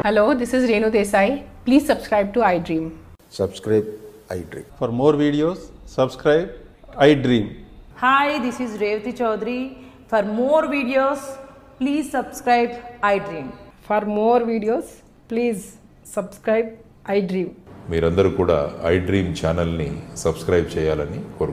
Hello, this is Renu Desai. Please subscribe to iDream. Subscribe iDream. For more videos, subscribe iDream. Hi, this is Revati Chaudhary. For more videos, please subscribe iDream. For more videos, please subscribe iDream. మీరందరూ కూడా iDream ఛానల్ని subscribe చేయాలని కోరుకుంటున్నాను.